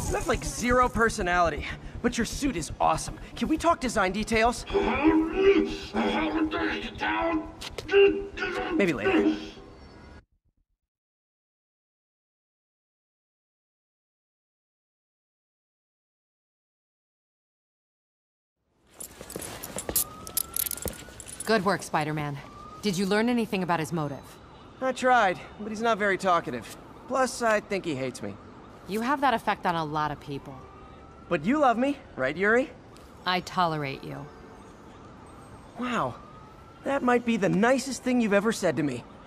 You have like zero personality, but your suit is awesome. Can we talk design details? Maybe later. Good work, Spider-Man. Did you learn anything about his motive? I tried, but he's not very talkative. Plus, I think he hates me. You have that effect on a lot of people. But you love me, right, Yuri? I tolerate you. Wow. That might be the nicest thing you've ever said to me.